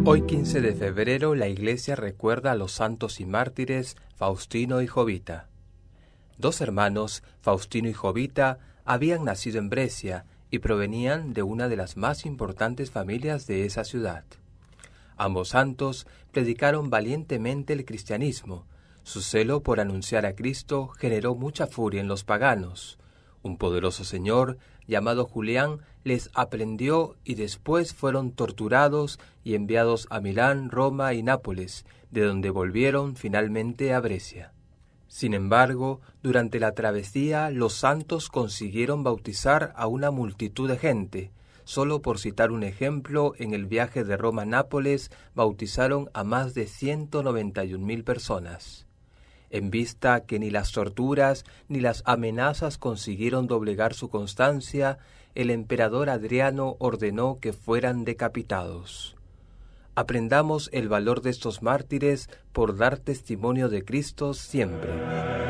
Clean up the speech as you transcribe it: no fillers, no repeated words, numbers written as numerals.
Hoy 15 de febrero la Iglesia recuerda a los santos y mártires Faustino y Jovita. Dos hermanos, Faustino y Jovita, habían nacido en Brescia y provenían de una de las más importantes familias de esa ciudad. Ambos santos predicaron valientemente el cristianismo. Su celo por anunciar a Cristo generó mucha furia en los paganos. Un poderoso señor, llamado Julián, les aprendió y después fueron torturados y enviados a Milán, Roma y Nápoles, de donde volvieron finalmente a Brescia. Sin embargo, durante la travesía los santos consiguieron bautizar a una multitud de gente. Solo por citar un ejemplo, en el viaje de Roma a Nápoles bautizaron a más de 191.000 personas. En vista que ni las torturas ni las amenazas consiguieron doblegar su constancia, el emperador Adriano ordenó que fueran decapitados. Aprendamos el valor de estos mártires por dar testimonio de Cristo siempre.